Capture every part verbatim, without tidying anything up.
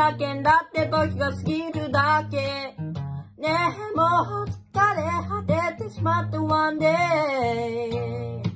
けんだって時が過ぎるだけ。ねえ、もう疲れ果ててしまったワンデー。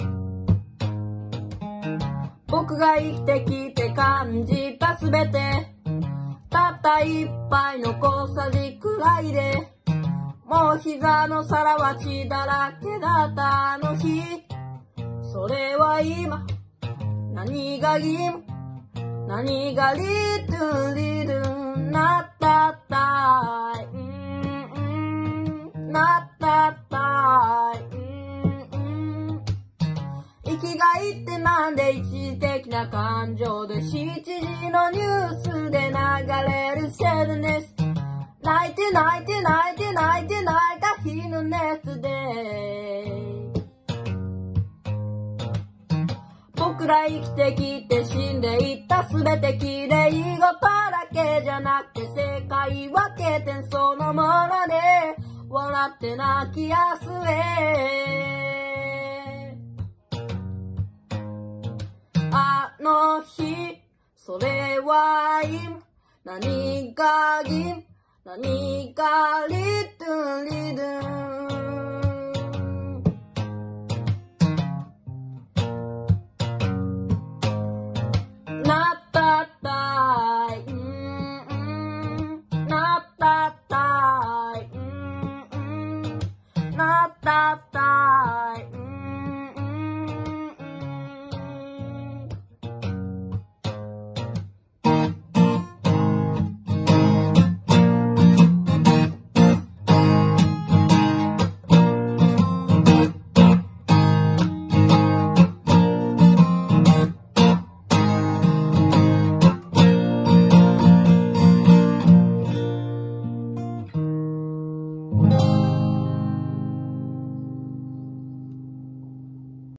僕が生きてきて感じたすべて、たった一杯の小さじくらいで、もう膝の皿は血だらけだったあの日。それは今、何が今、何がリトリルなったったい、うんうん、なったったい、うんうん。生きがいってなんで一時的な感情で、しちじのニュースで流れるセルネス。泣いて泣いて泣いて泣いて泣いた日の熱で、僕ら生きてきて死んでいったすべて綺麗事だけじゃなくて、世界は経験そのもので、笑って泣きやすえ。あの日、それは今、何が今、何がリトリル